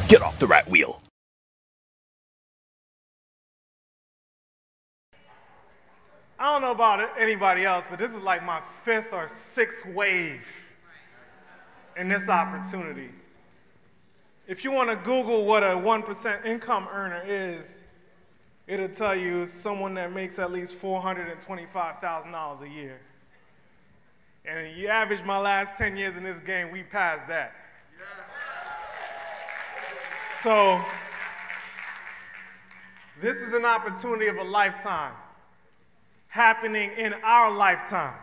Get off the rat wheel. I don't know about anybody else, but this is like my 5th or 6th wave in this opportunity. If you want to Google what a 1% income earner is, it'll tell you it's someone that makes at least $425,000 a year. And you average my last 10 years in this game, we passed that. So, this is an opportunity of a lifetime happening in our lifetime.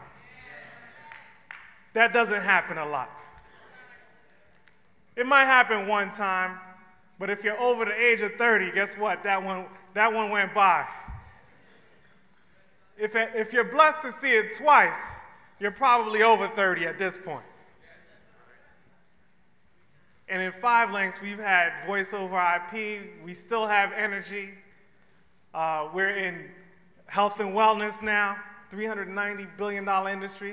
That doesn't happen a lot. It might happen one time, but if you're over the age of 30, guess what? That one went by. If you're blessed to see it twice, you're probably over 30 at this point. And in 5 links, we've had voice over IP. We still have energy. We're in health and wellness now, $390 billion industry.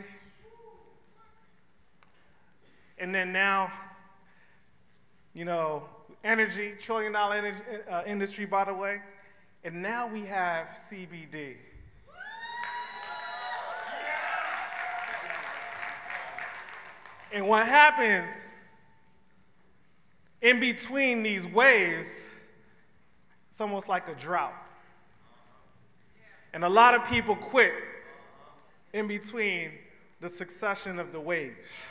And then now, you know, energy, $1 trillion industry, by the way. And now we have CBD. And what happens in between these waves, it's almost like a drought. And a lot of people quit in between the succession of the waves.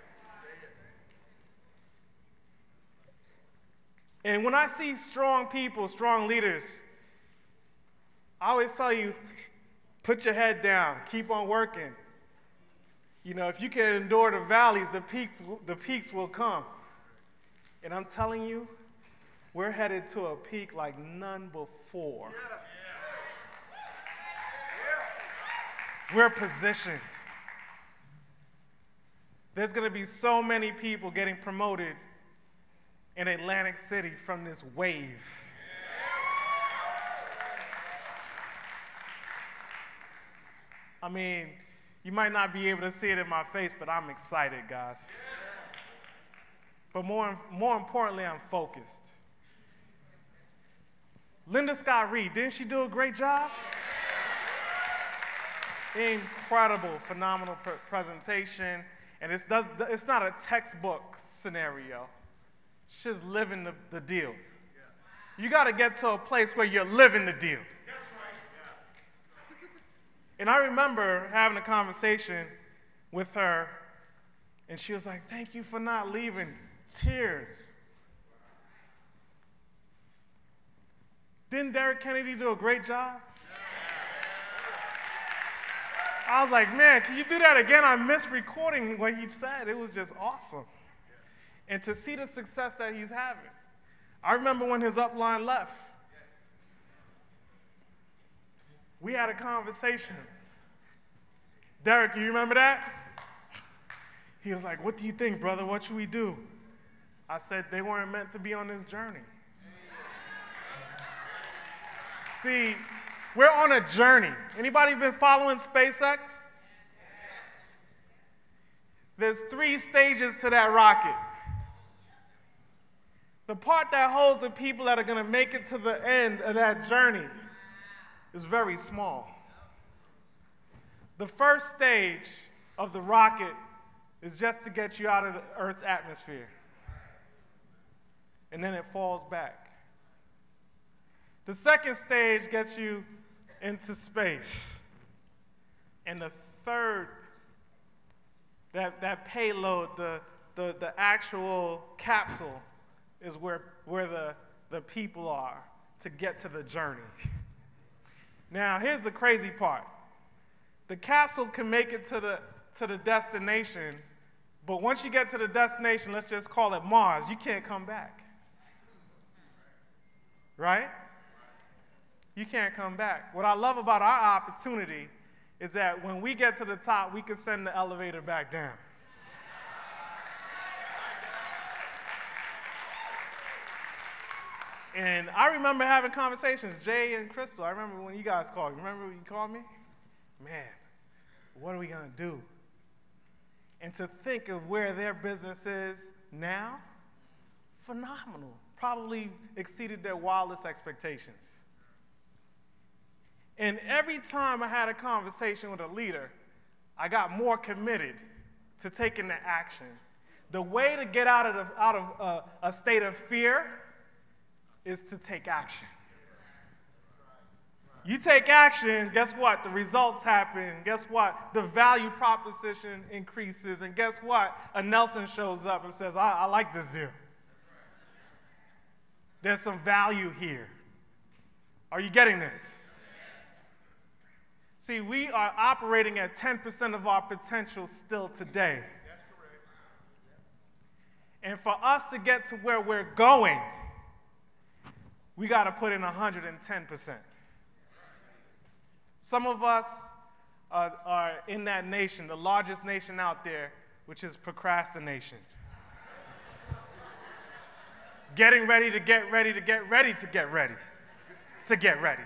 And when I see strong people, strong leaders, I always tell you, put your head down, keep on working. You know, if you can endure the valleys, the peaks will come. And I'm telling you, we're headed to a peak like none before. We're positioned. There's going to be so many people getting promoted in Atlantic City from this wave. I mean, you might not be able to see it in my face, but I'm excited, guys. But more importantly, I'm focused. Linda Scott Reed, didn't she do a great job? Incredible, phenomenal presentation. And it's not a textbook scenario. She's just living the deal. You got to get to a place where you're living the deal. And I remember having a conversation with her, and she was like, "Thank you for not leaving." Tears. Didn't Derek Kennedy do a great job? I was like, man, can you do that again? I missed recording what he said. It was just awesome. And to see the success that he's having. I remember when his upline left. We had a conversation. Derek, you remember that? He was like, "What do you think, brother? What should we do?" I said, they weren't meant to be on this journey. See, we're on a journey. Anybody been following SpaceX? There's 3 stages to that rocket. The part that holds the people that are going to make it to the end of that journey is very small. The first stage of the rocket is just to get you out of the Earth's atmosphere. And then it falls back. The second stage gets you into space. And the third, that payload, the actual capsule, is where the people are to get to the journey. Now, here's the crazy part. The capsule can make it to the destination, but once you get to the destination, let's just call it Mars, you can't come back. Right? You can't come back. What I love about our opportunity is that when we get to the top, we can send the elevator back down. And I remember having conversations, Jay and Crystal. I remember when you guys called. Remember when you called me? Man, what are we going to do? And to think of where their business is now, phenomenal. Probably exceeded their wildest expectations. And every time I had a conversation with a leader, I got more committed to taking the action. The way to get out of a state of fear is to take action. You take action, guess what? The results happen. Guess what? The value proposition increases. And guess what? A Nelson shows up and says, I like this deal. There's some value here. Are you getting this? See, we are operating at 10% of our potential still today. That's correct. And for us to get to where we're going, we got to put in 110%. Some of us are in that nation, the largest nation out there, which is procrastination. Getting ready to get ready to get ready to get ready to get ready.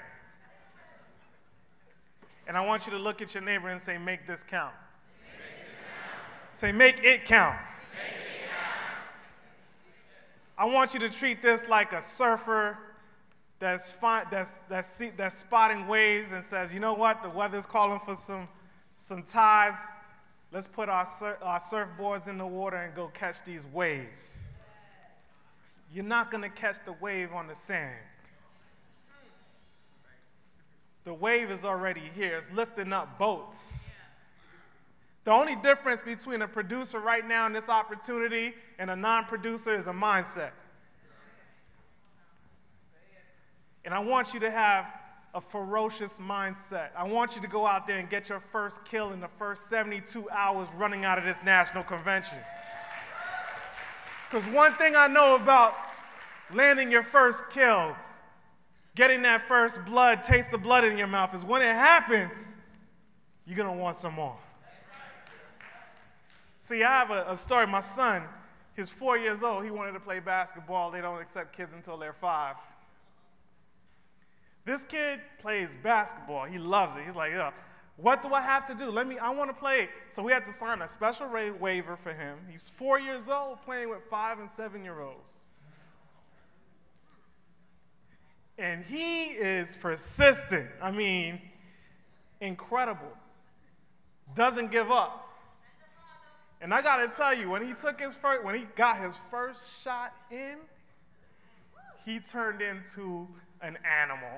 And I want you to look at your neighbor and say, make this count. Make this count. Say, make it count. Make it count. I want you to treat this like a surfer that's spotting waves and says, you know what, the weather's calling for some tides. Let's put our surfboards in the water and go catch these waves. You're not going to catch the wave on the sand. The wave is already here. It's lifting up boats. The only difference between a producer right now in this opportunity and a non-producer is a mindset. And I want you to have a ferocious mindset. I want you to go out there and get your first kill in the first 72 hours running out of this national convention. Because one thing I know about landing your first kill, getting that first blood, taste of blood in your mouth, is when it happens, you're going to want some more. See, I have a story. My son, he's 4 years old. He wanted to play basketball. They don't accept kids until they're 5. This kid plays basketball. He loves it. He's like, yeah, what do I have to do? I want to play. So we had to sign a special waiver for him. He's 4 years old playing with 5- and 7-year-olds. And he is persistent. I mean, incredible. Doesn't give up. And I got to tell you, when he got his first shot in, he turned into an animal.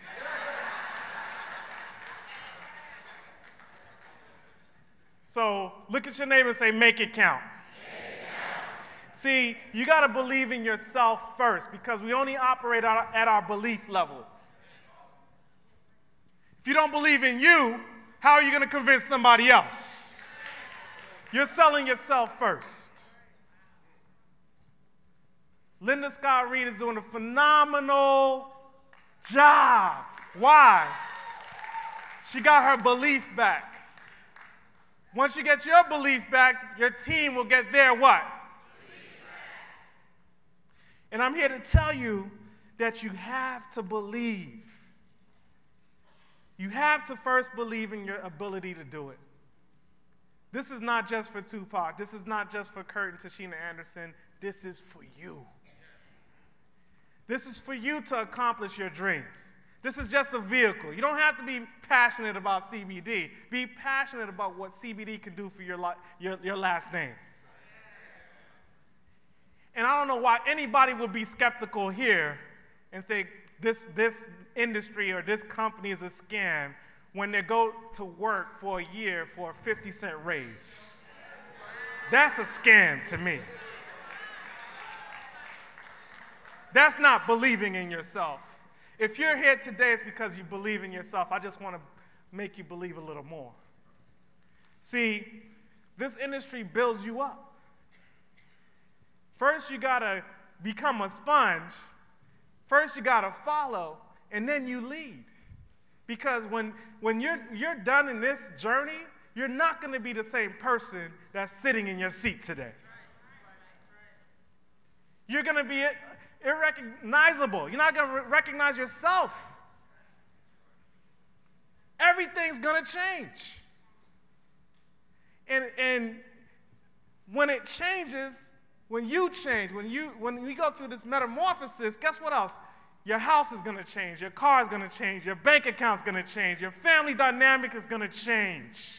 So look at your neighbor and say, make it count. See, you got to believe in yourself first, because we only operate at our belief level. If you don't believe in you, how are you going to convince somebody else? You're selling yourself first. Linda Scott Reed is doing a phenomenal job. Why? She got her belief back. Once you get your belief back, your team will get their what? And I'm here to tell you that you have to believe. You have to first believe in your ability to do it. This is not just for Tupac. This is not just for Kurt and Tashina Anderson. This is for you. This is for you to accomplish your dreams. This is just a vehicle. You don't have to be passionate about CBD. Be passionate about what CBD can do for your last name. And I don't know why anybody would be skeptical here and think this industry or this company is a scam when they go to work for a year for a 50-cent raise. That's a scam to me. That's not believing in yourself. If you're here today, it's because you believe in yourself. I just want to make you believe a little more. See, this industry builds you up. First, you got to become a sponge. First, you got to follow, and then you lead. Because when you're done in this journey, you're not going to be the same person that's sitting in your seat today. You're going to be irrecognizable. You're not going to recognize yourself. Everything's going to change. And when it changes, When you change, when we go through this metamorphosis, guess what else? Your house is going to change, your car is going to change, your bank account is going to change, your family dynamic is going to change.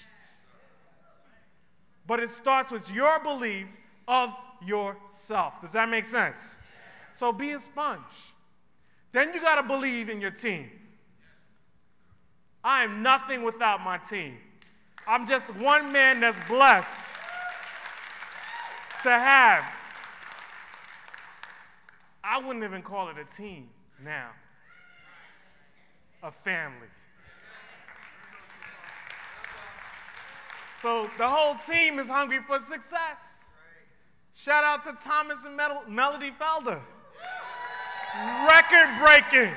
But it starts with your belief of yourself. Does that make sense? So be a sponge. Then you got to believe in your team. I am nothing without my team. I'm just one man that's blessed to have. I wouldn't even call it a team now. A family. So the whole team is hungry for success. Shout out to Thomas and Melody Felder. Record breaking.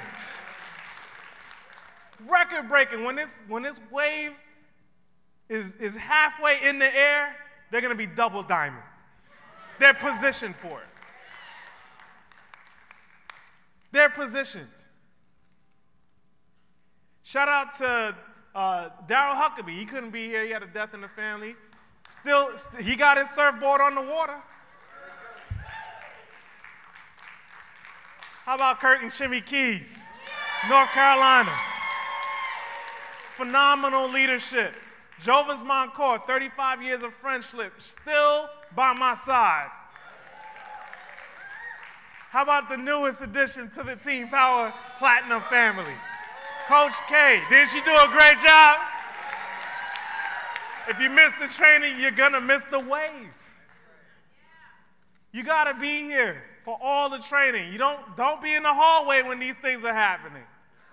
Record breaking. When this wave is halfway in the air, they're going to be double diamond. They're positioned for it. They're positioned. Shout out to Daryl Huckabee. He couldn't be here. He had a death in the family. Still, he got his surfboard on the water. How about Kurt and Shimmy Keys, North Carolina? Phenomenal leadership. Jovis Moncourt, 35 years of friendship, still by my side. How about the newest addition to the Team Power Platinum family? Coach K, didn't she do a great job? If you miss the training, you're gonna miss the wave. You gotta be here for all the training. You don't be in the hallway when these things are happening.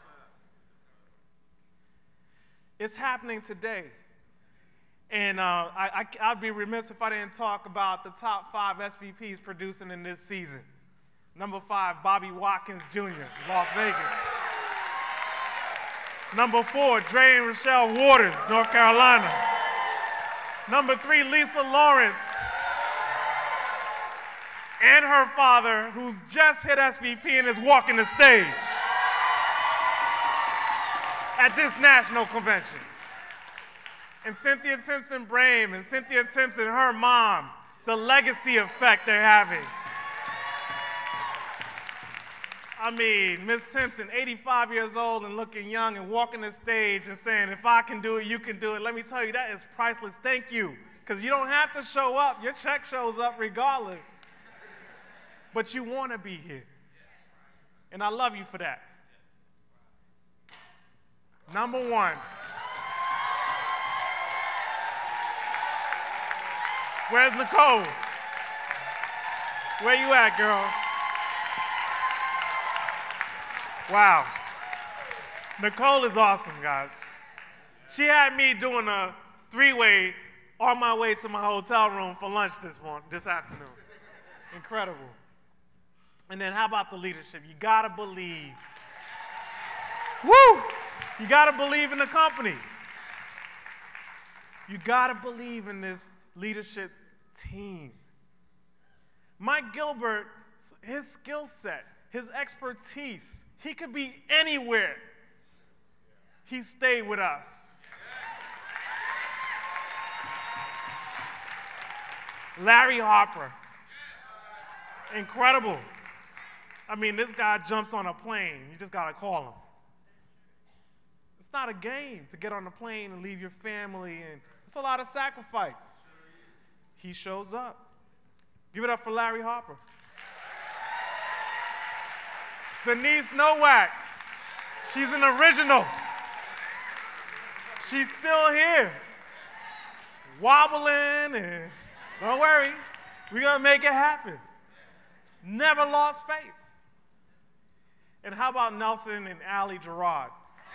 It's happening today. And I'd be remiss if I didn't talk about the top 5 SVPs producing in this season. Number 5, Bobby Watkins Jr., Las Vegas. Number 4, Dre and Rochelle Waters, North Carolina. Number 3, Lisa Lawrence and her father, who's just hit SVP and is walking the stage at this national convention. And Cynthia Timpson-Brame and Cynthia Timpson, her mom, the legacy effect they're having. I mean, Miss Timpson, 85 years old and looking young and walking the stage and saying, if I can do it, you can do it. Let me tell you, that is priceless. Thank you. Because you don't have to show up. Your check shows up regardless. But you want to be here. And I love you for that. Number 1. Where's Nicole? Where you at, girl? Wow. Nicole is awesome, guys. She had me doing a 3-way on my way to my hotel room for lunch this afternoon. Incredible. And then how about the leadership? You gotta believe. Woo! You gotta believe in the company. You gotta believe in this leadership team. Mike Gilbert, his skill set, his expertise, he could be anywhere. He stayed with us. Larry Harper, incredible. I mean, this guy jumps on a plane. You just gotta call him. It's not a game to get on a plane and leave your family, and it's a lot of sacrifice. He shows up. Give it up for Larry Harper. Denise Nowak, she's an original. She's still here, wobbling, and don't worry, we're gonna make it happen. Never lost faith. And how about Nelson and Allie Gerard?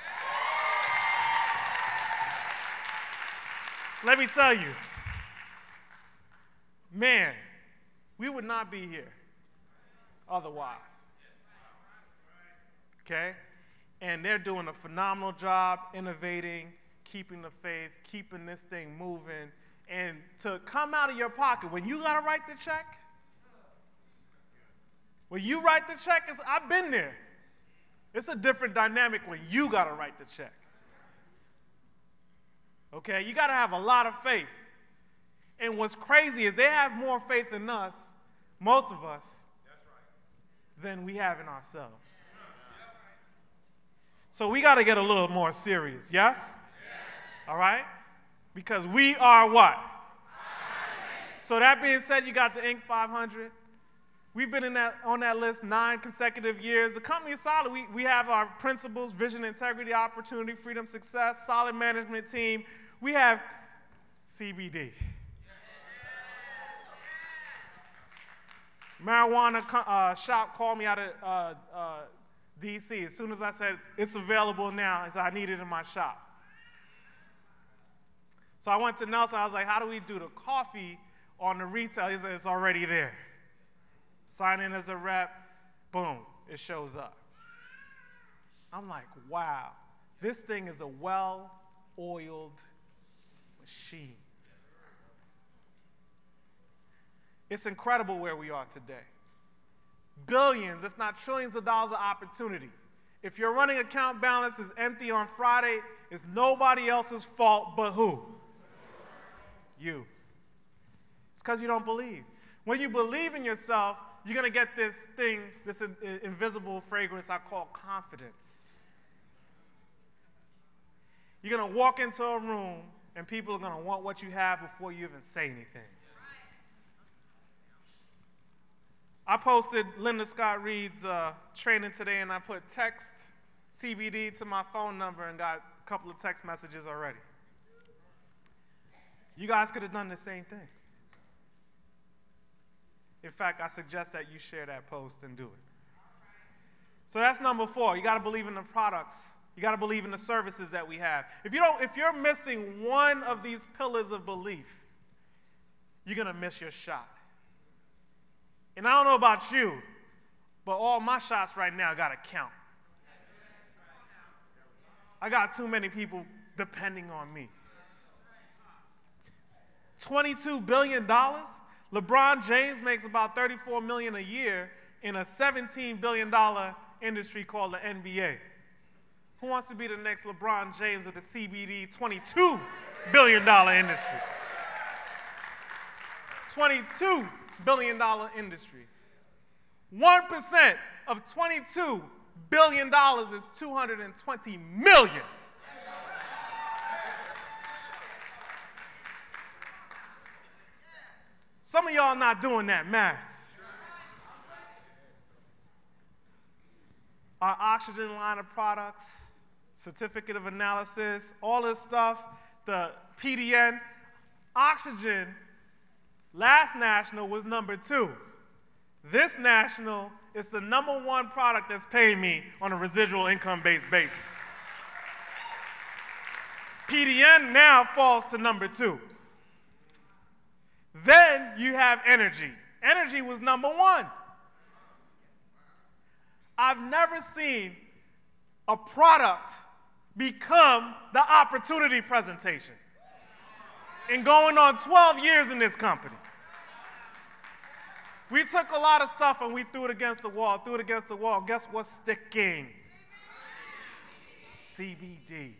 Let me tell you, man, we would not be here otherwise. Okay? And they're doing a phenomenal job innovating, keeping the faith, keeping this thing moving. And to come out of your pocket, when you got to write the check, I've been there. It's a different dynamic when you got to write the check. Okay? You got to have a lot of faith. And what's crazy is they have more faith in us, most of us, than we have in ourselves. So we got to get a little more serious, yes? All right? Because we are what? So that being said, you got the Inc. 500. We've been on that list 9 consecutive years. The company is solid. We have our principles: vision, integrity, opportunity, freedom, success, solid management team. We have CBD. Marijuana shop called me out of D.C. As soon as I said, it's available now, I need it in my shop. So I went to Nelson. I was like, how do we do the coffee on the retail? He said, it's already there. Sign in as a rep, boom, it shows up. I'm like, wow, this thing is a well-oiled machine. It's incredible where we are today. Billions, if not trillions of dollars of opportunity. If your running account balance is empty on Friday, it's nobody else's fault but who? You. It's because you don't believe. When you believe in yourself, you're going to get this thing, this invisible fragrance I call confidence. You're going to walk into a room and people are going to want what you have before you even say anything. I posted Linda Scott Reed's training today, and I put text CBD to my phone number and got a couple of text messages already. You guys could have done the same thing. In fact, I suggest that you share that post and do it. So that's number 4. You got to believe in the products. You got to believe in the services that we have. If you're missing one of these pillars of belief, you're going to miss your shot. And I don't know about you, but all my shots right now got to count. I got too many people depending on me. $22 billion? LeBron James makes about $34 million a year in a $17 billion industry called the NBA. Who wants to be the next LeBron James of the CBD $22 billion industry? $22 billion industry. 1% of $22 billion is $220 million. Some of y'all not doing that math. Our oxygen line of products, certificate of analysis, all this stuff, the PDN, oxygen, last national was number 2. This national is the number 1 product that's paying me on a residual income-based basis. PDN now falls to number 2. Then you have energy. Energy was number 1. I've never seen a product become the opportunity presentation. And going on 12 years in this company. We took a lot of stuff and we threw it against the wall, Guess what's sticking? CBD.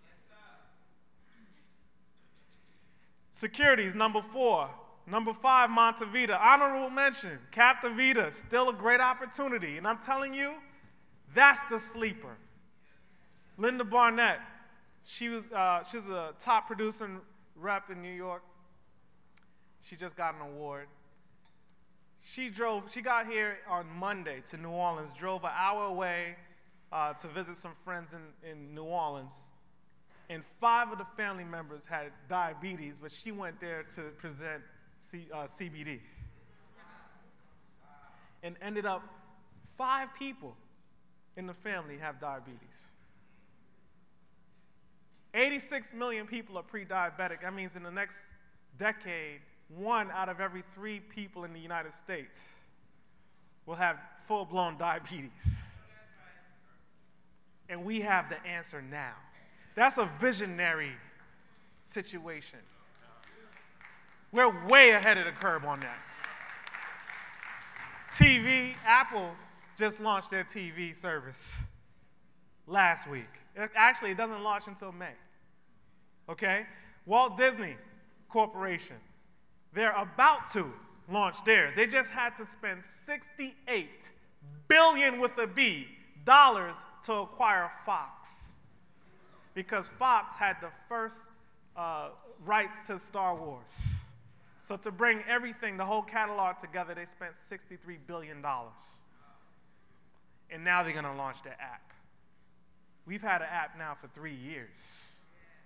Securities, number 4. Number 5, Montevita. Honorable mention, Captivita, still a great opportunity. And I'm telling you, that's the sleeper. Linda Barnett, she's a top producer and rep in New York. She just got an award. She got here on Monday to New Orleans, drove an hour away to visit some friends in New Orleans. And 5 of the family members had diabetes, but she went there to present CBD. And ended up 5 people in the family have diabetes. 86 million people are pre-diabetic. That means in the next decade, 1 out of every 3 people in the United States will have full-blown diabetes. And we have the answer now. That's a visionary situation. We're way ahead of the curve on that. TV, Apple just launched their TV service last week. Actually, it doesn't launch until May. Okay? Walt Disney Corporation, they're about to launch theirs. They just had to spend $68 billion with a B dollars to acquire Fox, because Fox had the first rights to Star Wars. So to bring everything, the whole catalog together, they spent $63 billion. And now they're going to launch their app. We've had an app now for 3 years.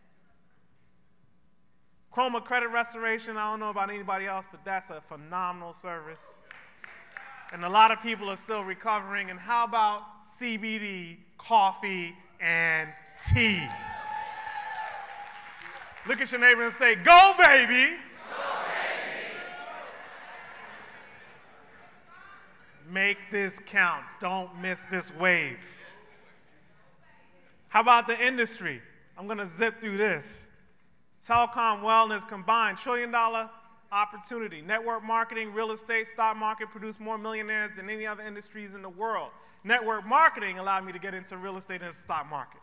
Chroma credit restoration, I don't know about anybody else, but that's a phenomenal service. And a lot of people are still recovering. And how about CBD, coffee, and tea? Look at your neighbor and say, go, baby. Make this count. Don't miss this wave. How about the industry? I'm going to zip through this. Telecom, wellness combined, $1 trillion opportunity. Network marketing, real estate, stock market produce more millionaires than any other industries in the world. Network marketing allowed me to get into real estate and the stock market.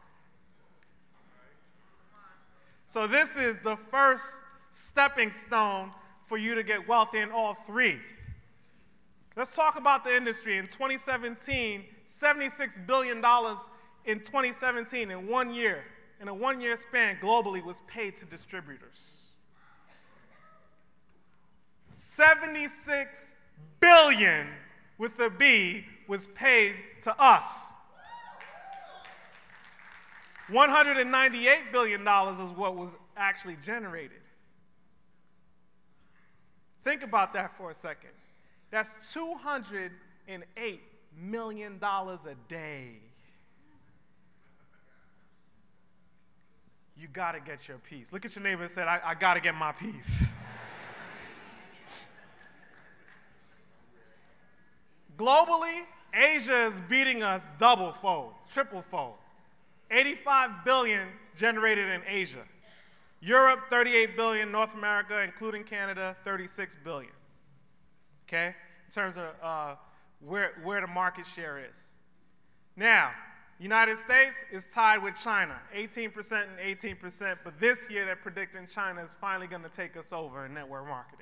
So this is the first stepping stone for you to get wealthy in all three. Let's talk about the industry. In 2017, $76 billion in 2017 in 1 year. In a 1 year span globally was paid to distributors. 76 billion with a B was paid to us. $198 billion is what was actually generated. Think about that for a second. That's $208 million a day. You got to get your piece. Look at your neighbor and say, I got to get my piece. Globally, Asia is beating us double-fold, triple-fold. 85 billion generated in Asia. Europe, 38 billion. North America, including Canada, 36 billion. Okay? In terms of where the market share is. Now, United States is tied with China, 18% and 18%, but this year they're predicting China is finally going to take us over in network marketing.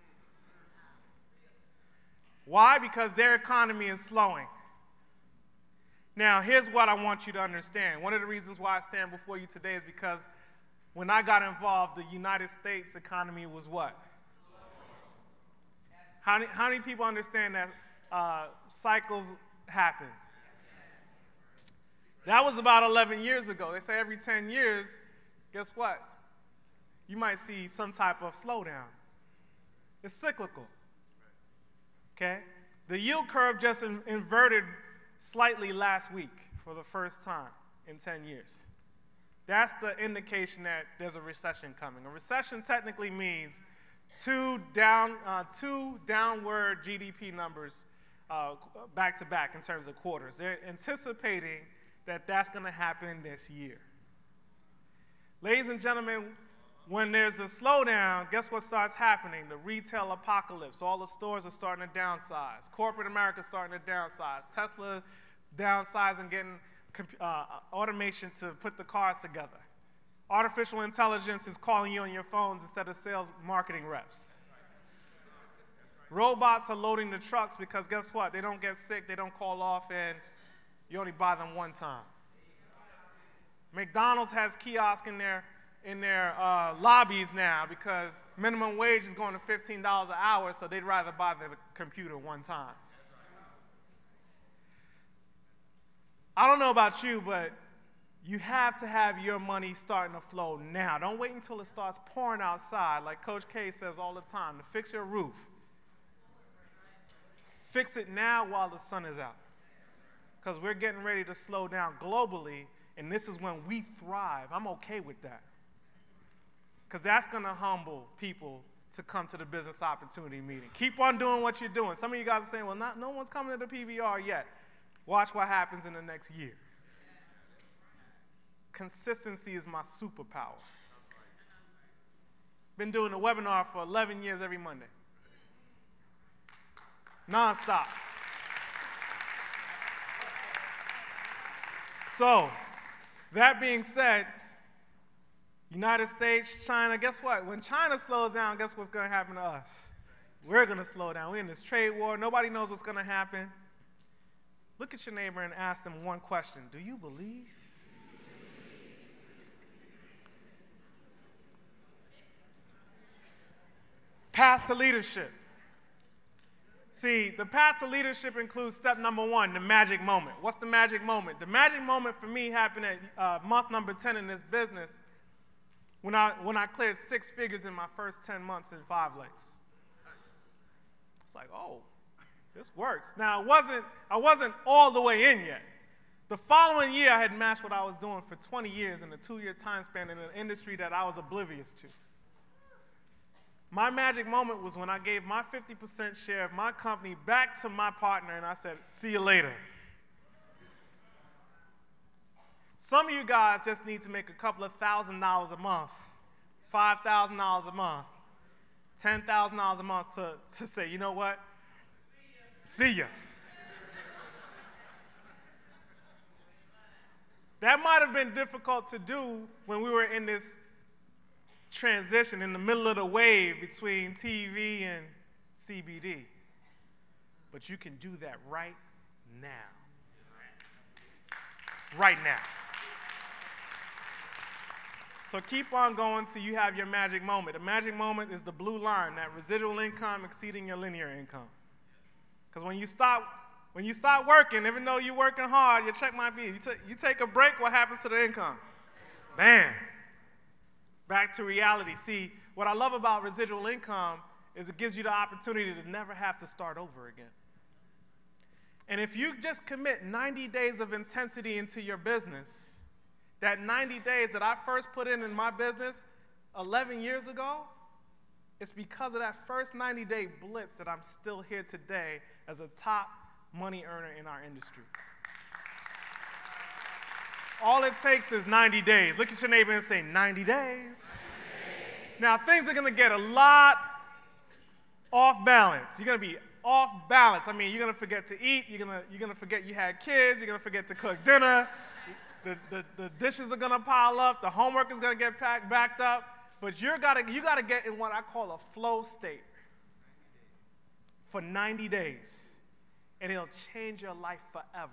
Why? Because their economy is slowing. Now, here's what I want you to understand. One of the reasons why I stand before you today is because when I got involved, the United States economy was what? How many people understand that cycles happen? That was about 11 years ago. They say every 10 years, guess what? You might see some type of slowdown. It's cyclical. Okay? The yield curve just inverted slightly last week for the first time in 10 years. That's the indication that there's a recession coming. A recession technically means two downward GDP numbers back to back in terms of quarters. They're anticipating that that's going to happen this year. Ladies and gentlemen, when there's a slowdown, guess what starts happening? The retail apocalypse. All the stores are starting to downsize. Corporate America is starting to downsize. Tesla downsizing, getting automation to put the cars together. Artificial intelligence is calling you on your phones instead of sales marketing reps. Robots are loading the trucks because guess what? They don't get sick, they don't call off, and you only buy them one time. McDonald's has kiosks in their lobbies now because minimum wage is going to $15 an hour, so they'd rather buy the computer one time. I don't know about you, but you have to have your money starting to flow now. Don't wait until it starts pouring outside. Like Coach K says all the time, to fix your roof. Fix it now while the sun is out. Because we're getting ready to slow down globally, and this is when we thrive. I'm okay with that. Because that's going to humble people to come to the business opportunity meeting. Keep on doing what you're doing. Some of you guys are saying, well, no one's coming to the PBR yet. Watch what happens in the next year. Consistency is my superpower. Been doing the webinar for 11 years every Monday. Non-stop. So, that being said, United States, China, guess what? When China slows down, guess what's going to happen to us? We're going to slow down. We're in this trade war. Nobody knows what's going to happen. Look at your neighbor and ask them one question. Do you believe? Path to leadership. See, the path to leadership includes step number 1, the magic moment. What's the magic moment? The magic moment for me happened at month number 10 in this business when I cleared 6 figures in my first 10 months in 5 lakes. It's like, oh, this works. Now, I wasn't all the way in yet. The following year, I had matched what I was doing for 20 years in a 2-year time span in an industry that I was oblivious to. My magic moment was when I gave my 50% share of my company back to my partner and I said, see you later. Some of you guys just need to make a couple of $1,000s a month, $5,000 a month, $10,000 a month to say, you know what? See ya. That might have been difficult to do when we were in this transition in the middle of the wave between TV and CBD. But you can do that right now. Right now. So keep on going till you have your magic moment. The magic moment is the blue line, that residual income exceeding your linear income. Because when you stop working, even though you're working hard, your check might be, you take a break, what happens to the income? Bam. Back to reality. See, what I love about residual income is it gives you the opportunity to never have to start over again. And if you just commit 90 days of intensity into your business, that 90 days that I first put in my business 11 years ago, it's because of that first 90-day blitz that I'm still here today as a top money earner in our industry. All it takes is 90 days. Look at your neighbor and say, 90 days. Now, things are going to get a lot off balance. You're going to be off balance. I mean, you're going to forget to eat. You're going to forget you had kids. You're going to forget to cook dinner. The dishes are going to pile up. The homework is going to get backed up. But you got to get in what I call a flow state for 90 days. And it'll change your life forever.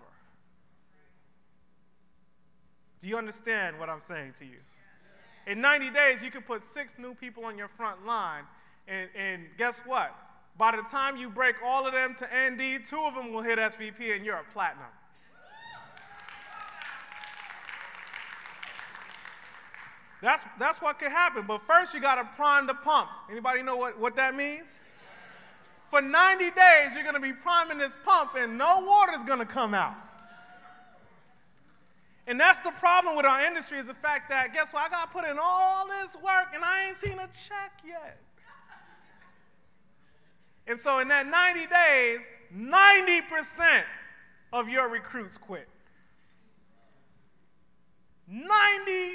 Do you understand what I'm saying to you? In 90 days, you can put 6 new people on your front line, and guess what? By the time you break all of them to ND, 2 of them will hit SVP, and you're a platinum. That's what could happen, but first you got to prime the pump. Anybody know what that means? For 90 days, you're going to be priming this pump, and no water is going to come out. And that's the problem with our industry is the fact that, guess what, I got to put in all this work and I ain't seen a check yet. And so in that 90 days, 90% of your recruits quit. 90%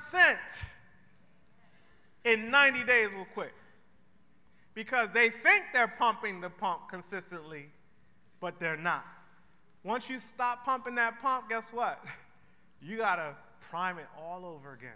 in 90 days will quit. Because they think they're pumping the pump consistently, but they're not. Once you stop pumping that pump, guess what? You got to prime it all over again.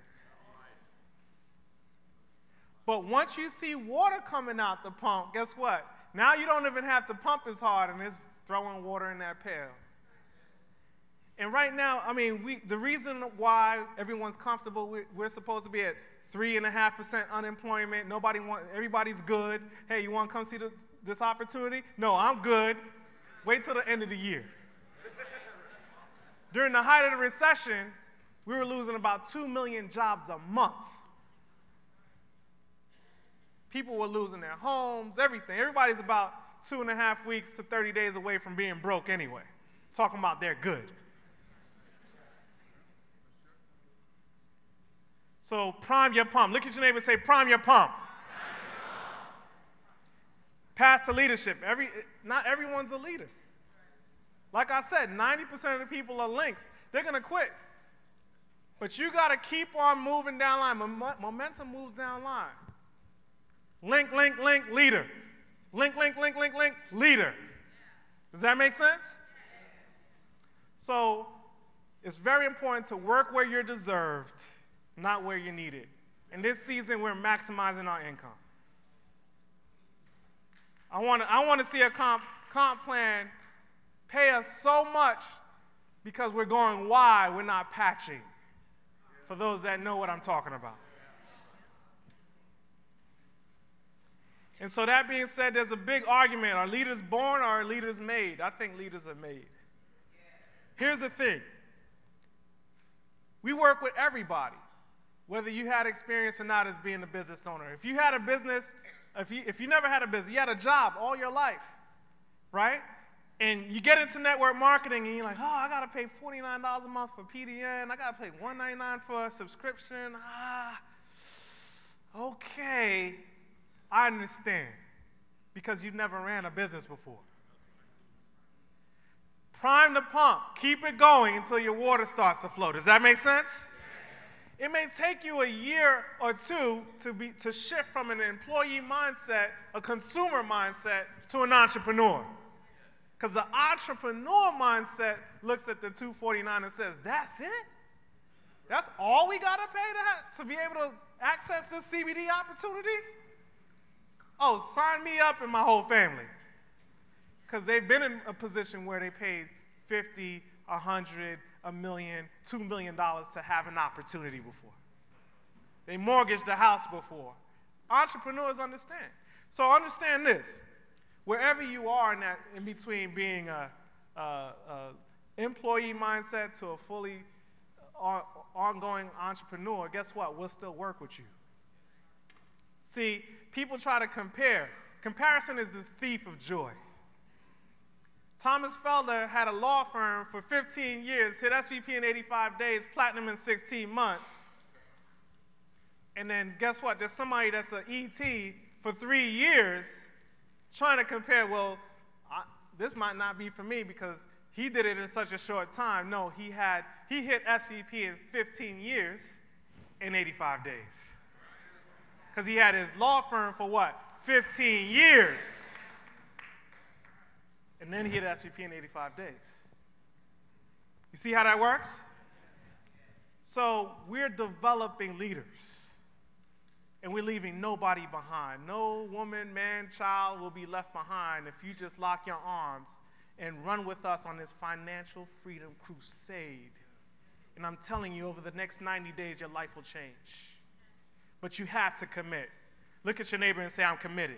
But once you see water coming out the pump, guess what? Now you don't even have to pump as hard and it's throwing water in that pail. And right now, I mean, the reason why everyone's comfortable, we're supposed to be at 3.5% unemployment. Everybody's good. Hey, you want to come see this opportunity? No, I'm good. Wait till the end of the year. During the height of the recession, we were losing about 2 million jobs a month. People were losing their homes, everything. Everybody's about 2.5 weeks to 30 days away from being broke anyway. Talking about they're good. So prime your pump. Look at your neighbor and say, prime your pump. Path to leadership. Not everyone's a leader. Like I said, 90% of the people are links. They're going to quit. But you got to keep on moving down line. Momentum moves down line. Link, link, link, leader. Link, link, link, link, link, leader. Does that make sense? So it's very important to work where you're deserved, not where you're needed. In this season, we're maximizing our income. I want to see a comp plan pay us so much because we're going wide, we're not patching. For those that know what I'm talking about. And so that being said, there's a big argument. Are leaders born or are leaders made? I think leaders are made. Here's the thing. We work with everybody, whether you had experience or not as being a business owner. If you had a business, if you never had a business, you had a job all your life, right? And you get into network marketing and you're like, oh, I got to pay $49 a month for PDN. I got to pay $199 for a subscription. Okay, I understand, because you've never ran a business before. Prime the pump. Keep it going until your water starts to flow. Does that make sense? It may take you a year or two to shift from an employee mindset, a consumer mindset, to an entrepreneur. Because the entrepreneur mindset looks at the $249 and says, that's it? That's all we got to pay to be able to access this CBD opportunity? Oh, sign me up and my whole family. Because they've been in a position where they paid $50, $100, $1 million, $2 million to have an opportunity before. They mortgaged the house before. Entrepreneurs understand. So understand this. Wherever you are in between being a employee mindset to a fully ongoing entrepreneur, guess what? We'll still work with you. See, people try to compare. Comparison is the thief of joy. Thomas Felder had a law firm for 15 years, hit SVP in 85 days, platinum in 16 months. And then guess what? There's somebody that's an ET for 3 years trying to compare, well, this might not be for me because he did it in such a short time. No, he hit SVP in 15 years in 85 days. Because he had his law firm for what? 15 years. And then he hit SVP in 85 days. You see how that works? So we're developing leaders. And we're leaving nobody behind. No woman, man, child will be left behind if you just lock your arms and run with us on this financial freedom crusade. And I'm telling you, over the next 90 days, your life will change. But you have to commit. Look at your neighbor and say, I'm committed.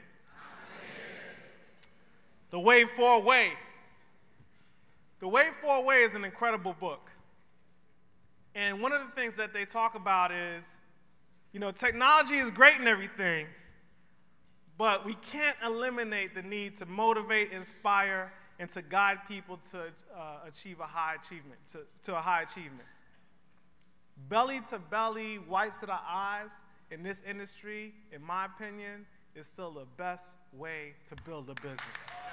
The Way Forward Way. The Way Forward Way is an incredible book. And one of the things that they talk about is, you know, technology is great and everything, but we can't eliminate the need to motivate, inspire, and to guide people to achieve a high achievement, to a high achievement. Belly to belly, whites to the eyes in this industry, in my opinion, is still the best way to build a business.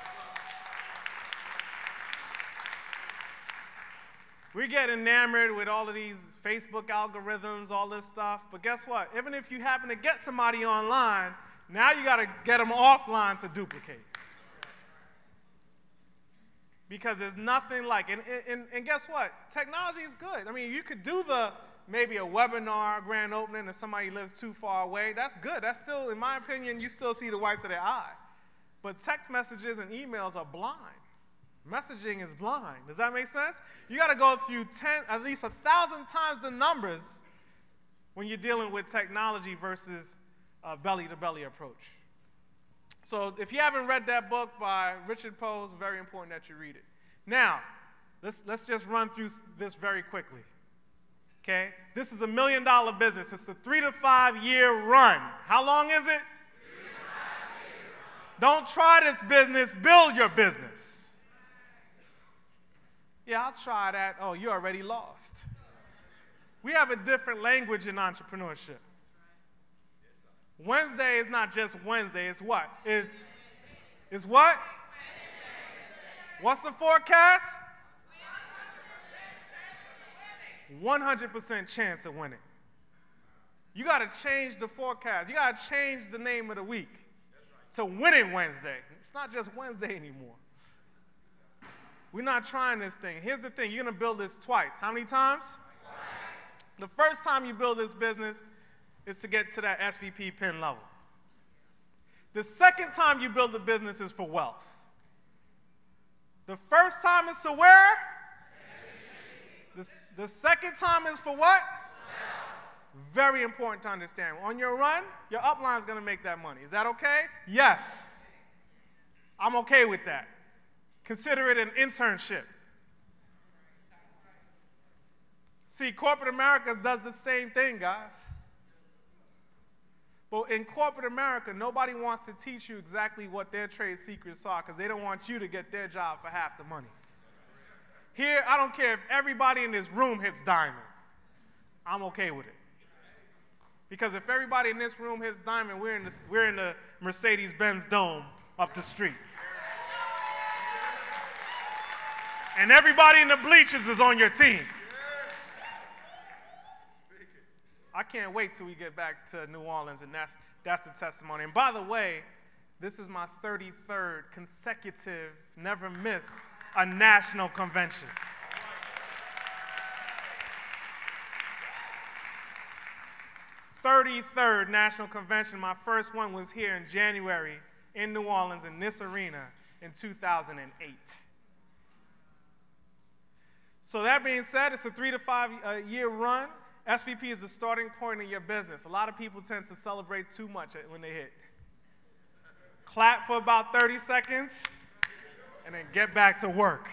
We get enamored with all of these Facebook algorithms, all this stuff, but guess what? Even if you happen to get somebody online, now you got to get them offline to duplicate. Because there's nothing like, and guess what? Technology is good. I mean, you could do maybe a webinar, grand opening, if somebody lives too far away. That's good. That's still, in my opinion, you still see the whites of their eye. But text messages and emails are blind. Messaging is blind. Does that make sense? You got to go through at least 1,000 times the numbers when you're dealing with technology versus a belly-to-belly approach. So if you haven't read that book by Richard Poe, it's very important that you read it. Now, let's just run through this very quickly. Okay? This is $1 million business. It's a 3 to 5 year run. How long is it? 3 to 5 years. Don't try this business, build your business. Yeah, I'll try that. Oh, you're already lost. We have a different language in entrepreneurship. Wednesday is not just Wednesday. It's what? It's what? What's the forecast? 100% chance of winning. You got to change the forecast. You got to change the name of the week to Winning Wednesday. It's not just Wednesday anymore. We're not trying this thing. Here's the thing. You're going to build this twice. How many times? Twice. The first time you build this business is to get to that SVP pin level. The second time you build a business is for wealth. The first time is to where? The second time is for what? Very important to understand. On your run, your upline is going to make that money. Is that okay? Yes. I'm okay with that. Consider it an internship. See, corporate America does the same thing, guys. But in corporate America, nobody wants to teach you exactly what their trade secrets are because they don't want you to get their job for half the money. Here, I don't care if everybody in this room hits diamond. I'm okay with it. Because if everybody in this room hits diamond, we're in the Mercedes-Benz Dome up the street. And everybody in the bleachers is on your team. I can't wait till we get back to New Orleans, and that's the testimony. And by the way, this is my 33rd consecutive, never missed, a national convention. 33rd national convention. My first one was here in January in New Orleans in this arena in 2008. So that being said, it's a 3 to 5 year run. SVP is the starting point in your business. A lot of people tend to celebrate too much when they hit. Clap for about 30 seconds, and then get back to work.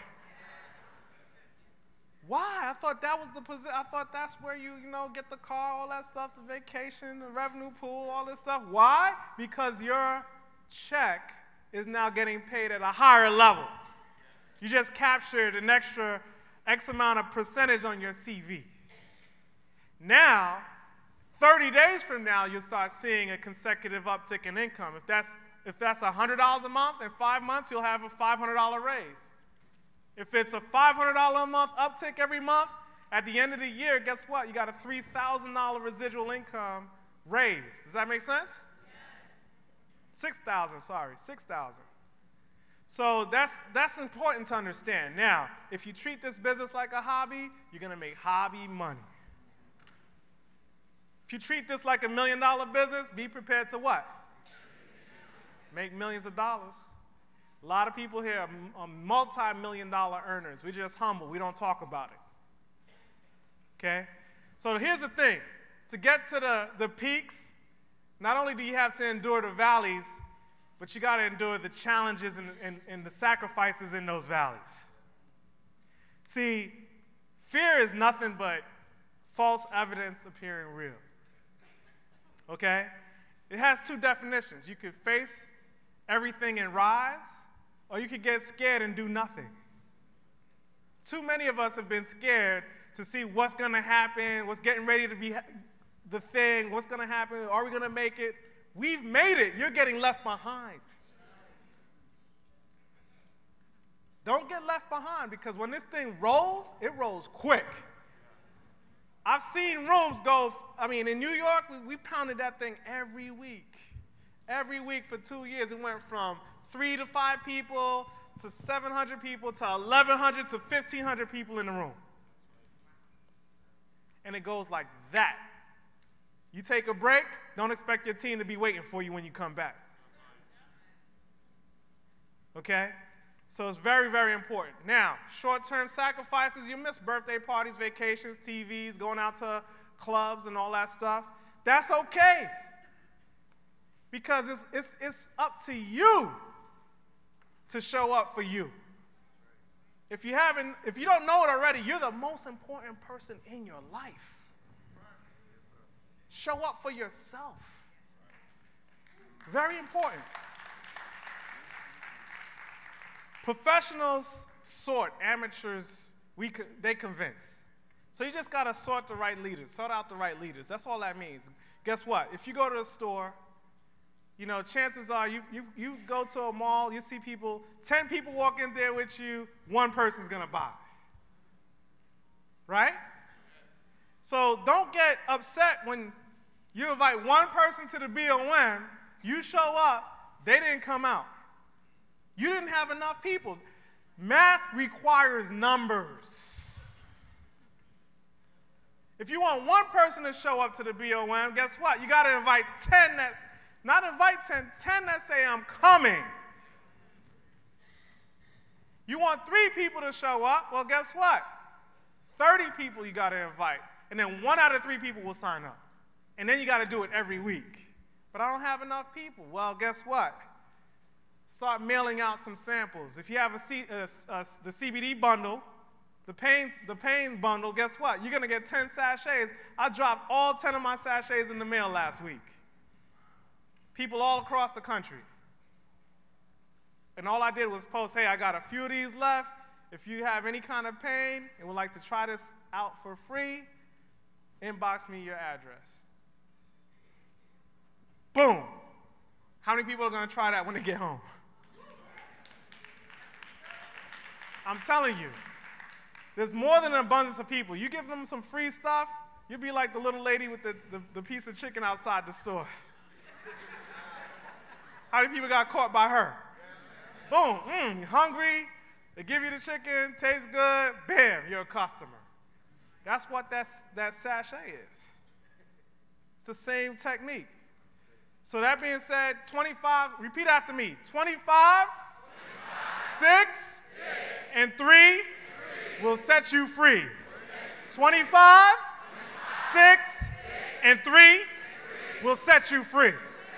Why? I thought that was the position. I thought that's where you get the car, all that stuff, the vacation, the revenue pool, all this stuff. Why? Because your check is now getting paid at a higher level. You just captured an extra X amount of percentage on your CV. Now, 30 days from now, you'll start seeing a consecutive uptick in income. If that's $100 a month, in 5 months, you'll have a $500 raise. If it's a $500 a month uptick every month, at the end of the year, guess what? You got a $3,000 residual income raise. Does that make sense? Yes. $6,000. So that's important to understand. Now, if you treat this business like a hobby, you're going to make hobby money. If you treat this like $1 million business, be prepared to what? Make millions of dollars. A lot of people here are multi-million-dollar earners. We're just humble. We don't talk about it. Okay? So here's the thing. To get to the peaks, not only do you have to endure the valleys, but you got to endure the challenges and the sacrifices in those valleys. See, fear is nothing but false evidence appearing real. Okay? It has two definitions. You could face everything and rise, or you could get scared and do nothing. Too many of us have been scared to see what's going to happen, what's getting ready to be the thing, what's going to happen, are we going to make it? We've made it. You're getting left behind. Don't get left behind, because when this thing rolls, it rolls quick. I've seen rooms go, in New York, we pounded that thing every week. Every week for 2 years, it went from 3 to 5 people to 700 people to 1,100 to 1,500 people in the room. And it goes like that. You take a break, don't expect your team to be waiting for you when you come back. Okay? So it's very, very important. Now, short-term sacrifices, you miss birthday parties, vacations, TVs, going out to clubs and all that stuff. That's okay. Because it's up to you to show up for you. If you don't know it already, you're the most important person in your life. Show up for yourself. Very important. Professionals sort, amateurs, they convince. So you just got to sort the right leaders, sort out the right leaders. That's all that means. Guess what? If you go to the store, chances are you go to a mall, you see 10 people walk in there with you, one person's going to buy. Right? So don't get upset when you invite one person to the BOM, you show up, they didn't come out. You didn't have enough people. Math requires numbers. If you want one person to show up to the BOM, guess what? You got to invite 10 that's Not invite 10, 10 that say I'm coming. You want 3 people to show up? Well, guess what? 30 people you got to invite. And then 1 out of 3 people will sign up. And then you got to do it every week. But I don't have enough people. Well, guess what? Start mailing out some samples. If you have the CBD bundle, the pain bundle, guess what? You're going to get 10 sachets. I dropped all 10 of my sachets in the mail last week. People all across the country. And all I did was post, hey, I got a few of these left. If you have any kind of pain and would like to try this out for free, inbox me your address. Boom. How many people are going to try that when they get home? I'm telling you, there's more than an abundance of people. You give them some free stuff, you'll be like the little lady with the piece of chicken outside the store. How many people got caught by her? Boom, you're hungry, they give you the chicken, tastes good, bam, you're a customer. That's what that sachet is. It's the same technique. So that being said, 25, repeat after me. 25, 6, and 3 will set you free. 25, 6, and 3 will set you free.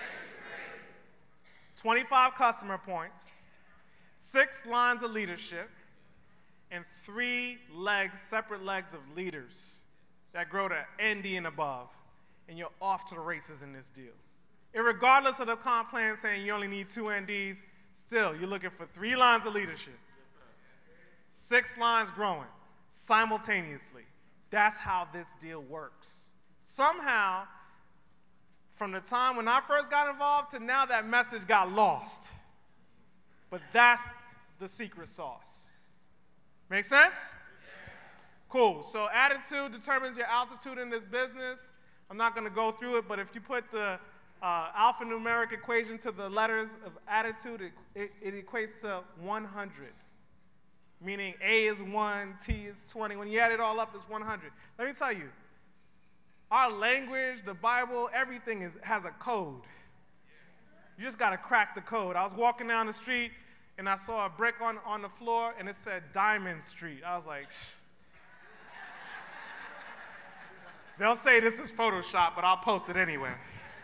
25 customer points, 6 lines of leadership, and 3 legs, separate legs of leaders that grow to ND and above. And you're off to the races in this deal. Irregardless of the comp plan saying you only need 2 NDs, still, you're looking for 3 lines of leadership. 6 lines growing simultaneously. That's how this deal works. Somehow, from the time when I first got involved to now, that message got lost. But that's the secret sauce. Make sense? Cool. So attitude determines your altitude in this business. I'm not going to go through it, but if you put the alphanumeric equation to the letters of attitude, it equates to 100. Meaning A is 1, T is 20. When you add it all up, it's 100. Let me tell you, our language, the Bible, everything has a code. You just got to crack the code. I was walking down the street, and I saw a brick on the floor, and it said Diamond Street. I was like, shh. They'll say this is Photoshop, but I'll post it anyway.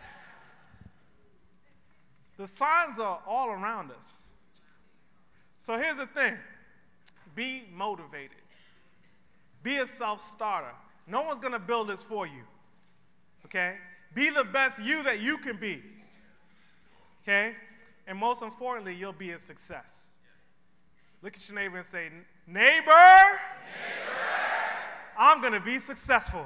The signs are all around us. So here's the thing. Be motivated. Be a self-starter. No one's going to build this for you. Okay? Be the best you that you can be. Okay? And most importantly, you'll be a success. Look at your neighbor and say, neighbor, I'm going to be successful.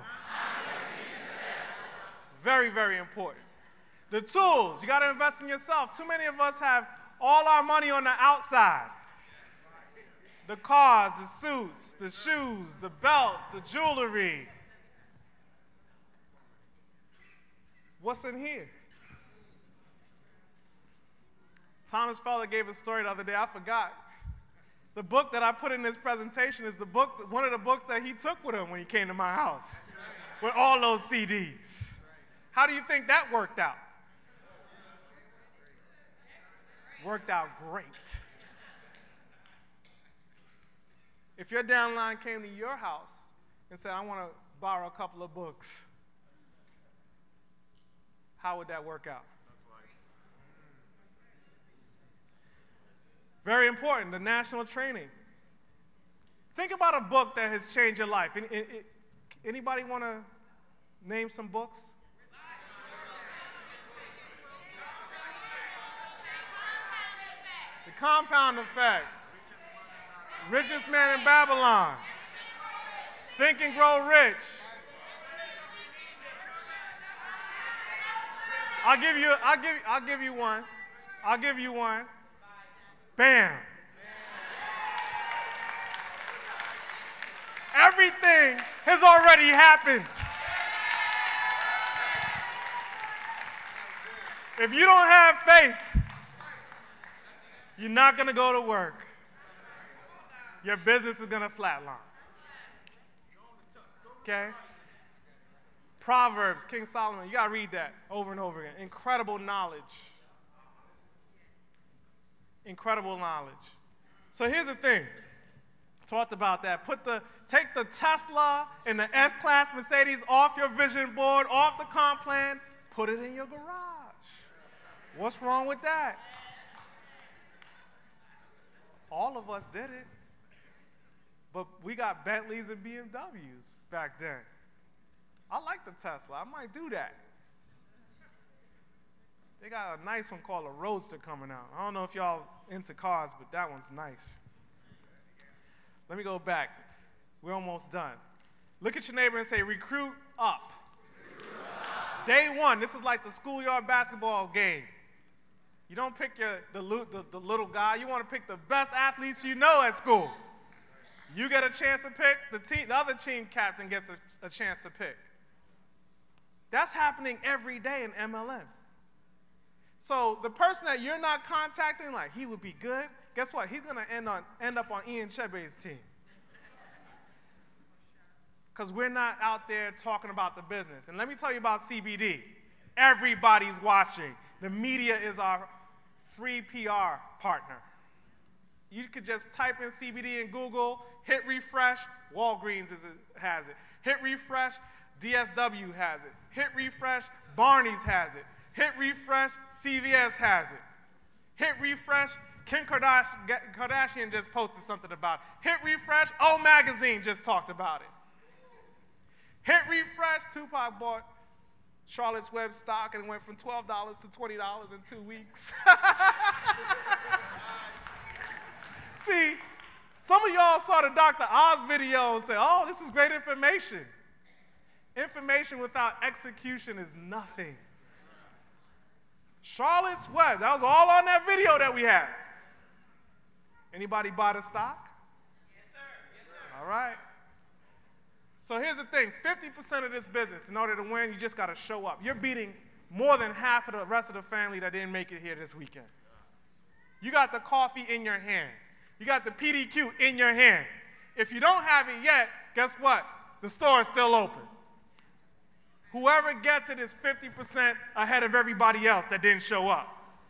Very, very important. The tools, you got to invest in yourself. Too many of us have all our money on the outside. The cars, the suits, the shoes, the belt, the jewelry. What's in here? Thomas Feller gave a story the other day. I forgot. The book that I put in this presentation is one of the books that he took with him when he came to my house with all those CDs. How do you think that worked out? Worked out great. If your downline came to your house and said, I want to borrow a couple of books, how would that work out? Very important, the national training. Think about a book that has changed your life. Anybody want to name some books? The Compound Effect. Richest Man in Babylon. Think and Grow Rich. I'll give you one. I'll give you one. Bam. Everything has already happened. If you don't have faith, you're not going to go to work. Your business is going to flatline. Okay? Proverbs, King Solomon, you got to read that over and over again. Incredible knowledge. Incredible knowledge. So here's the thing. Talked about that. Take the Tesla and the S-Class Mercedes off your vision board, off the comp plan, put it in your garage. What's wrong with that? All of us did it. But we got Bentleys and BMWs back then. I like the Tesla. I might do that. They got a nice one called a Roadster coming out. I don't know if y'all into cars, but that one's nice. Let me go back. We're almost done. Look at your neighbor and say, recruit up. Recruit up. Day one, this is like the schoolyard basketball game. You don't pick the little guy. You want to pick the best athletes you know at school. You get a chance to pick. The other team captain gets a chance to pick. That's happening every day in MLM. So the person that you're not contacting, like he would be good, guess what? He's going to end up on Ian Chebe's team. Because we're not out there talking about the business. And let me tell you about CBD. Everybody's watching. The media is our free PR partner. You could just type in CBD in Google, hit refresh, Walgreens has it. Hit refresh, DSW has it. Hit refresh, Barney's has it. Hit refresh, CVS has it. Hit refresh, Kim Kardashian just posted something about it. Hit refresh, O Magazine just talked about it. Hit refresh, Tupac bought Charlotte's Web stock and it went from $12 to $20 in 2 weeks. See, some of y'all saw the Dr. Oz video and said, oh, this is great information. Information without execution is nothing. Charlotte's Web, that was all on that video that we had. Anybody buy the stock? Yes, sir. Yes, sir. All right. So here's the thing, 50% of this business, in order to win, you just got to show up. You're beating more than half of the rest of the family that didn't make it here this weekend. You got the coffee in your hand. You got the PDQ in your hand. If you don't have it yet, guess what? The store is still open. Whoever gets it is 50% ahead of everybody else that didn't show up.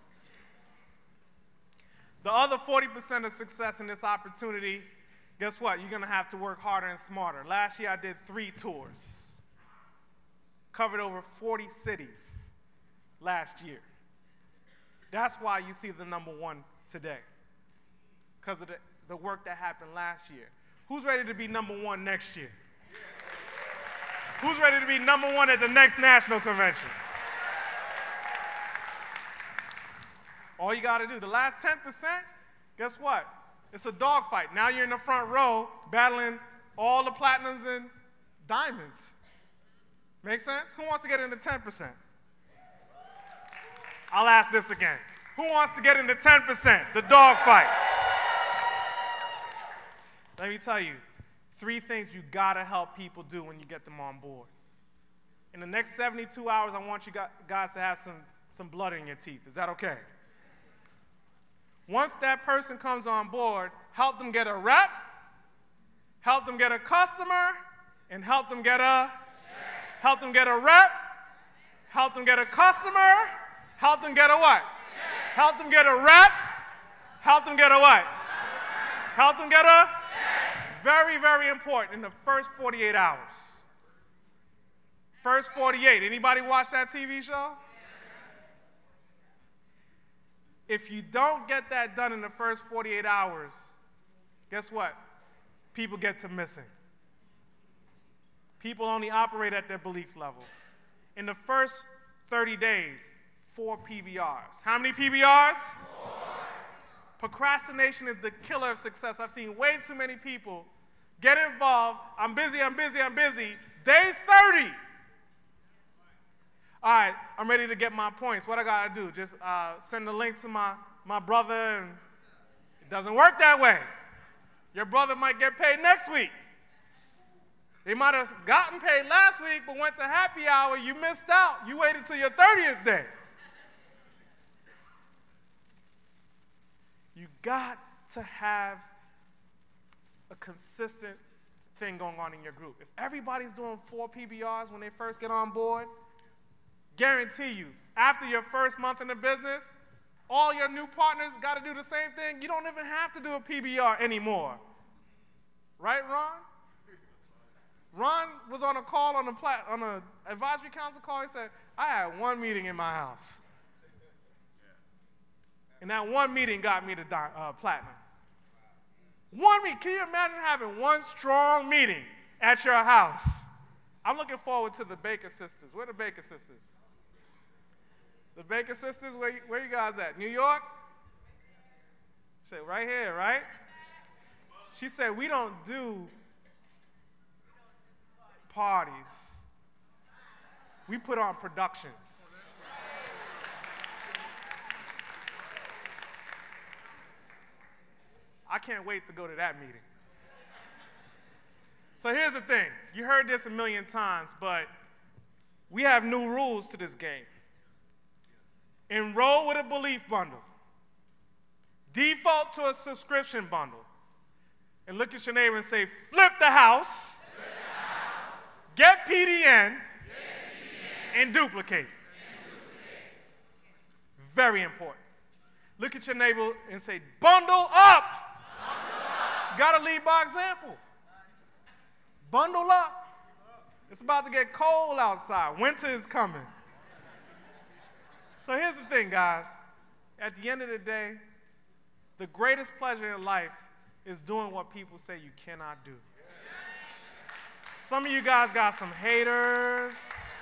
The other 40% of success in this opportunity, guess what? You're going to have to work harder and smarter. Last year I did 3 tours. Covered over 40 cities last year. That's why you see the #1 today. Because of the work that happened last year. Who's ready to be #1 next year? Who's ready to be #1 at the next national convention? All you got to do, the last 10%, guess what? It's a dogfight. Now you're in the front row battling all the platinums and diamonds. Make sense? Who wants to get into 10%? I'll ask this again. Who wants to get into 10%? The dogfight. Let me tell you, 3 things you gotta help people do when you get them on board. In the next 72 hours, I want you guys to have some blood in your teeth. Is that okay? Once that person comes on board, help them get a rep, help them get a customer, and help them get a rep, help them get a customer, help them get a what? Help them get a rep, help them get a what? Help them get a? Very, very important in the first 48 hours. First 48. Anybody watch that TV show? If you don't get that done in the first 48 hours, guess what? People get to missing. People only operate at their belief level. In the first 30 days, 4 PBRs. How many PBRs? 4. Procrastination is the killer of success. I've seen way too many people get involved. I'm busy, I'm busy, I'm busy. Day 30. All right, I'm ready to get my points. What I got to do? Just send the link to my brother. And it doesn't work that way. Your brother might get paid next week. They might have gotten paid last week, but went to happy hour. You missed out. You waited till your 30th day. You got to have a consistent thing going on in your group. If everybody's doing 4 PBRs when they first get on board, guarantee you, after your first month in the business, all your new partners got to do the same thing. You don't even have to do a PBR anymore. Right, Ron? Ron was on a call on an advisory council call. He said, I had one meeting in my house. And that one meeting got me to platinum. One meeting. Can you imagine having one strong meeting at your house? I'm looking forward to the Baker sisters. Where are the Baker sisters? The Baker sisters, where you guys at? New York? She said, right here, right? She said, we don't do parties. We put on productions. I can't wait to go to that meeting. So here's the thing. You heard this a million times, but we have new rules to this game. Enroll with a belief bundle. Default to a subscription bundle. And look at your neighbor and say, flip the house, get PDN, and duplicate. Very important. Look at your neighbor and say, bundle up. You gotta lead by example. Bundle up. It's about to get cold outside. Winter is coming. So here's the thing, guys. At the end of the day, the greatest pleasure in life is doing what people say you cannot do. Some of you guys got some haters.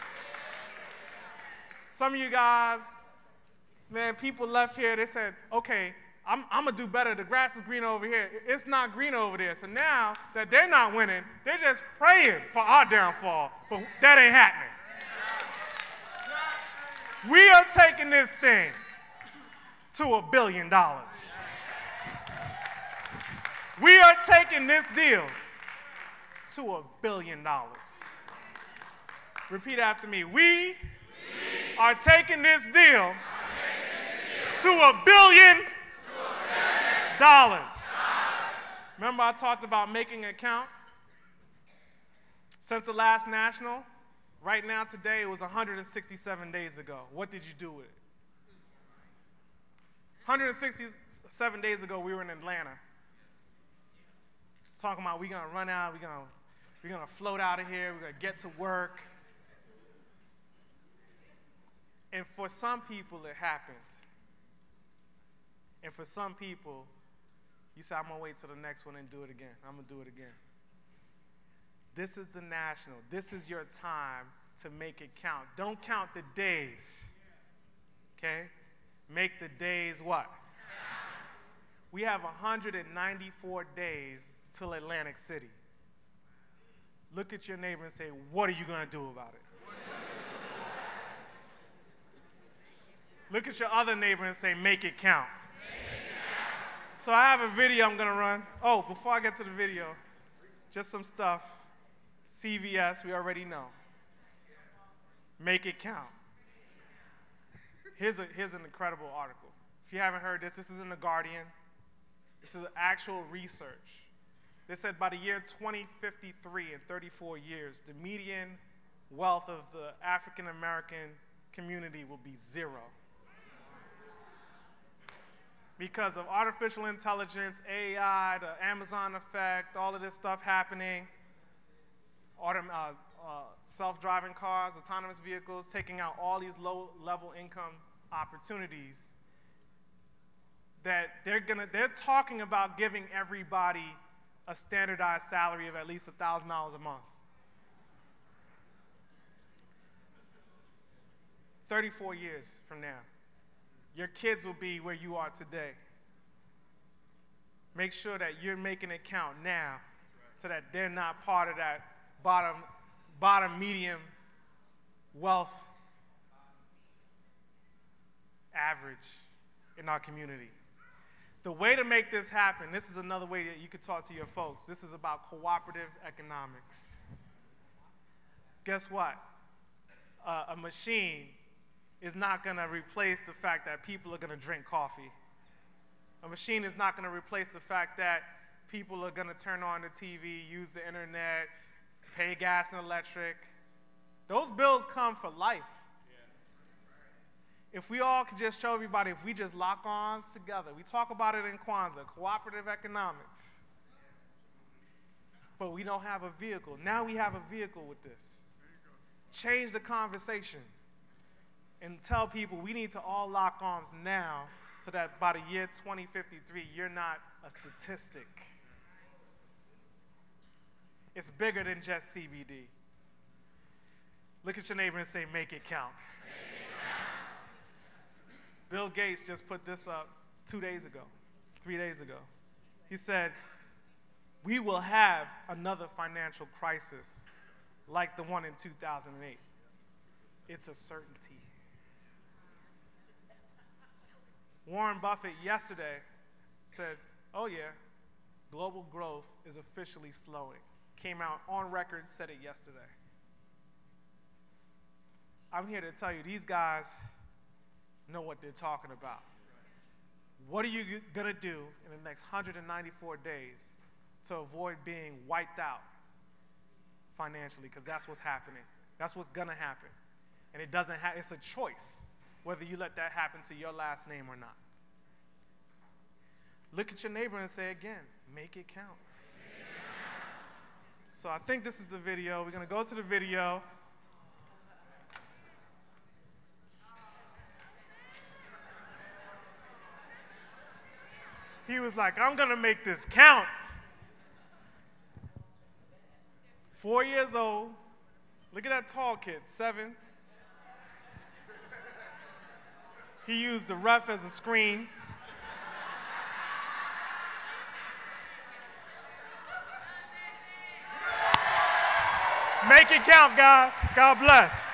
Some of you guys, man, people left here, they said, okay, I'm going to do better. The grass is green over here. It's not green over there. So now that they're not winning, they're just praying for our downfall. But that ain't happening. We are taking this thing to $1 billion. We are taking this deal to $1 billion. Repeat after me. We are taking this deal to $1 billion. Remember I talked about making it count? Since the last national, right now today, it was 167 days ago. What did you do with it? 167 days ago, we were in Atlanta. Talking about we're going to run out, we're gonna float out of here, we're going to get to work. And for some people, it happened. And for some people, you say, I'm going to wait till the next one and do it again. I'm going to do it again. This is the national. This is your time to make it count. Don't count the days, okay? Make the days what? We have 194 days till Atlantic City. Look at your neighbor and say, what are you going to do about it? Look at your other neighbor and say, make it count. So I have a video I'm going to run. Oh, before I get to the video, just some stuff. CVS, we already know. Make it count. Here's an incredible article. If you haven't heard this, this is in The Guardian. This is actual research. They said by the year 2053, in 34 years, the median wealth of the African American community will be 0. Because of artificial intelligence, AI, the Amazon effect, all of this stuff happening, self-driving cars, autonomous vehicles, taking out all these low-level income opportunities, that they're talking about giving everybody a standardized salary of at least $1,000 a month. 34 years from now, your kids will be where you are today. Make sure that you're making it count now so that they're not part of that bottom medium wealth average in our community. The way to make this happen, this is another way that you could talk to your folks. This is about cooperative economics. Guess what? A machine is not going to replace the fact that people are going to drink coffee. A machine is not going to replace the fact that people are going to turn on the TV, use the internet, pay gas and electric. Those bills come for life. If we all could just show everybody, if we just lock arms together, we talk about it in Kwanzaa, cooperative economics, but we don't have a vehicle. Now we have a vehicle with this. Change the conversation and tell people we need to all lock arms now so that by the year 2053, you're not a statistic. It's bigger than just CBD. Look at your neighbor and say, make it count. Make it count. Bill Gates just put this up 2 days ago, 3 days ago. He said, we will have another financial crisis like the one in 2008. It's a certainty. Warren Buffett yesterday said, oh yeah, global growth is officially slowing. Came out on record, said it yesterday. I'm here to tell you, these guys know what they're talking about. What are you gonna do in the next 194 days to avoid being wiped out financially? Because that's what's happening. That's what's gonna happen. And it doesn't have, it's a choice whether you let that happen to your last name or not. Look at your neighbor and say again, make it count. Make it count. So I think this is the video. We're gonna go to the video. He was like, I'm gonna make this count. 4 years old. Look at that tall kid, 7. He used the ref as a screen. Make it count, guys. God bless.